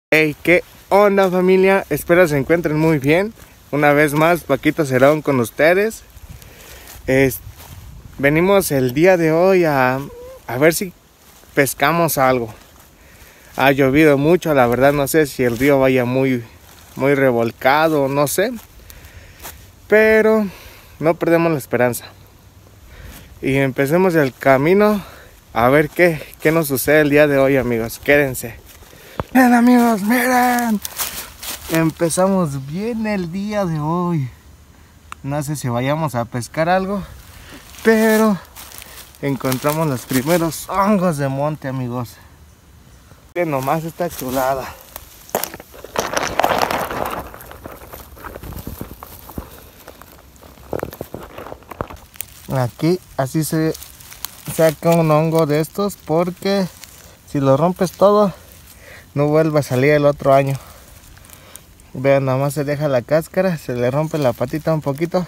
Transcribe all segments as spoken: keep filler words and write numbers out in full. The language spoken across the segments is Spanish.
Hey, ¿qué onda, familia? Espero se encuentren muy bien. Una vez más, Paquito Cerón con ustedes. Es, venimos el día de hoy a, a ver si pescamos algo. Ha llovido mucho, la verdad no sé si el río vaya muy, muy revolcado, no sé. Pero no perdemos la esperanza. Y empecemos el camino a ver qué, qué nos sucede el día de hoy, amigos. Quédense. Miren, amigos, miren. Empezamos bien el día de hoy. No sé si vayamos a pescar algo, pero encontramos los primeros hongos de monte, amigos. Miren nomás esta chulada. Aquí así se saca un hongo de estos, porque si lo rompes todo no vuelve a salir el otro año. Vean, nada más se deja la cáscara, se le rompe la patita un poquito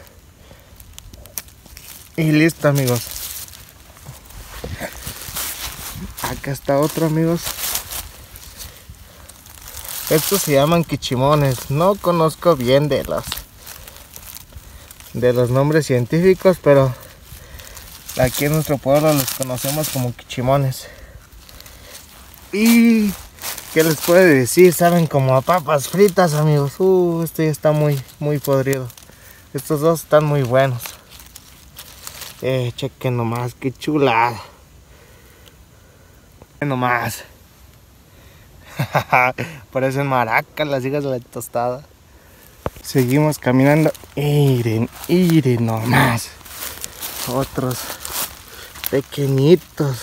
y listo, amigos. Acá está otro, amigos. Estos se llaman quichimones. No conozco bien de los de los nombres científicos, pero aquí en nuestro pueblo los conocemos como quichimones. Y ¿qué les puedo decir? Saben como a papas fritas, amigos. Uh, este ya está muy, muy podrido. Estos dos están muy buenos. Eh, chequen nomás, qué chulada. Chequen nomás. Parecen maracas las hijas de la tostada. Seguimos caminando. Miren, miren nomás. Otros pequeñitos.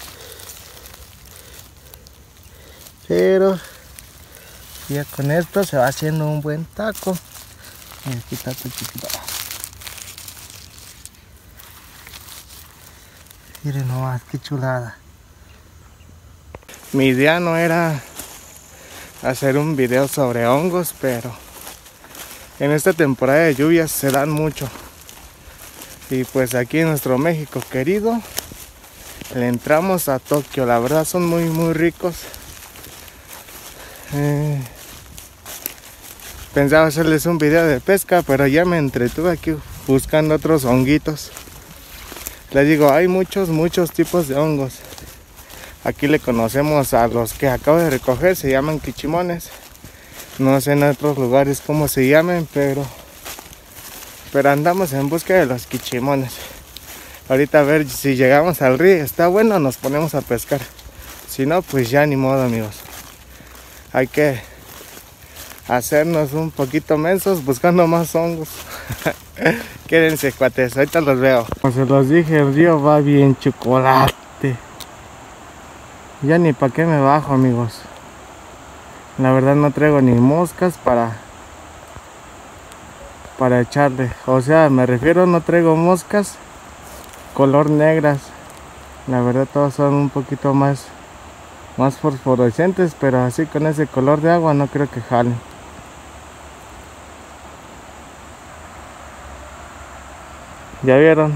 Pero ya con esto se va haciendo un buen taco. Mira, aquí está tu chiquito. Miren nomás, qué chulada. Mi idea no era hacer un video sobre hongos, pero en esta temporada de lluvias se dan mucho. Y pues aquí en nuestro México querido le entramos a Tokio. La verdad son muy muy ricos. Eh, pensaba hacerles un video de pesca, pero ya me entretuve aquí buscando otros honguitos. Les digo, hay muchos, muchos tipos de hongos. Aquí le conocemos a los que acabo de recoger, se llaman quichimones. No sé en otros lugares cómo se llamen, pero, pero andamos en busca de los quichimones. Ahorita a ver si llegamos al río, está bueno, nos ponemos a pescar. Si no, pues ya ni modo, amigos. Hay que hacernos un poquito mensos buscando más hongos. Quédense, cuates, ahorita los veo. Como se los dije, el río va bien chocolate. Ya ni para qué me bajo, amigos. La verdad no traigo ni moscas para para echarle. O sea, me refiero, no traigo moscas color negras. La verdad todos son un poquito más más fosforescentes, pero así con ese color de agua no creo que jalen. ¿Ya vieron?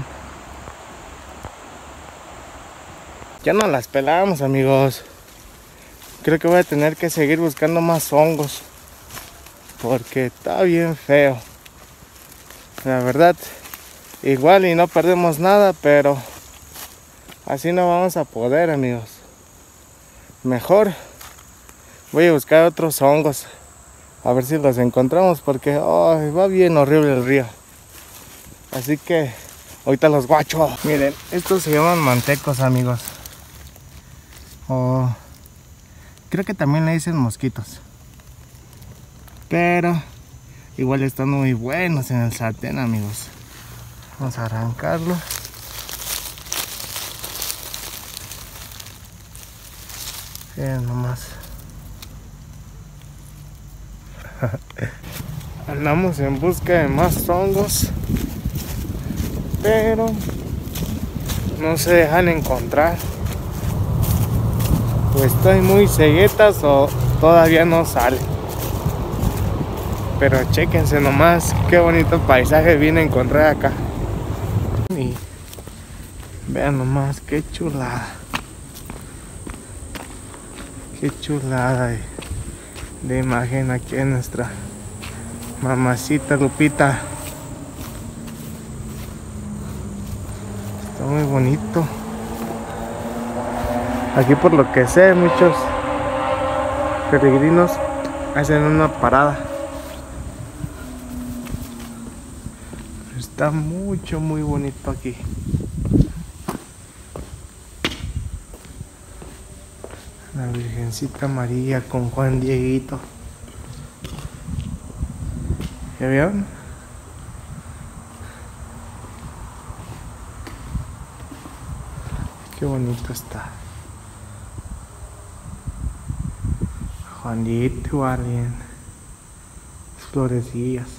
Ya no las pelamos, amigos. Creo que voy a tener que seguir buscando más hongos, porque está bien feo. La verdad, igual y no perdemos nada, pero así no vamos a poder, amigos. Mejor voy a buscar otros hongos, a ver si los encontramos, porque oh, va bien horrible el río. Así que ahorita los guacho. Miren, estos se llaman mantecos, amigos. O creo que también le dicen mosquitos. Pero igual están muy buenos en el sartén, amigos. Vamos a arrancarlo. Miren nomás. Andamos en busca de más hongos, pero no se dejan encontrar. O estoy muy ceguetas o todavía no sale. Pero chéquense nomás qué bonito paisaje vine a encontrar acá. Y vean nomás qué chulada. Qué chulada. de imagen aquí en nuestra mamacita Lupita. Está muy bonito. Aquí, por lo que sé, muchos peregrinos hacen una parada. Está mucho, muy bonito aquí. La Virgencita María con Juan Dieguito. ¿Ya vieron? Qué bonito está. Juan Dieguito igual bien. Florecillas.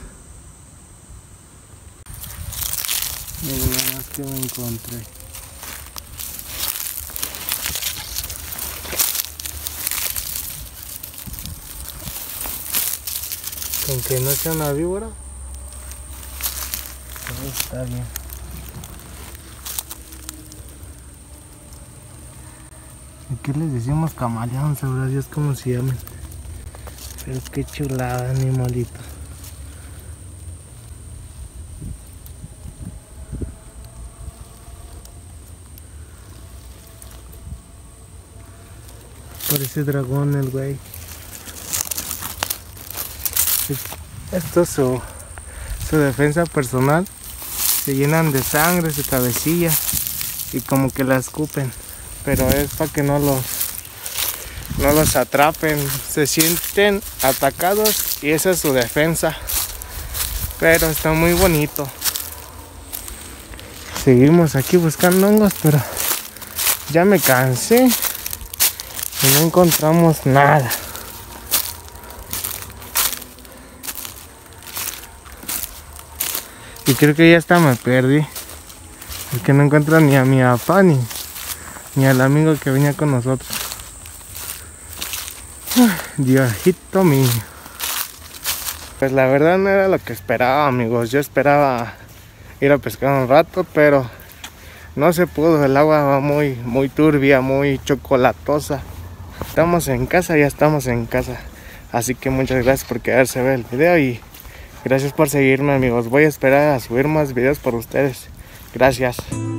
Miren nada más que me encontré. Con que no sea una víbora, todo está bien. Aquí les decimos camaleón, sabrá Dios cómo se llaman. Pero qué chulada, animalito. Parece dragón el güey. Esto es su, su defensa personal. Se llenan de sangre su cabecilla y como que la escupen, pero es para que no los no los atrapen. Se sienten atacados y esa es su defensa, pero está muy bonito. Seguimos aquí buscando hongos, pero ya me cansé y no encontramos nada. Y creo que ya hasta me perdí, porque no encuentro ni a mi papá ni, ni al amigo que venía con nosotros. Diosito mío. Pues la verdad no era lo que esperaba, amigos. Yo esperaba ir a pescar un rato, pero no se pudo. El agua va muy, muy turbia, muy chocolatosa. Estamos en casa, ya estamos en casa. Así que muchas gracias por quedarse a ver el video y gracias por seguirme, amigos. Voy a esperar a subir más videos por ustedes. Gracias.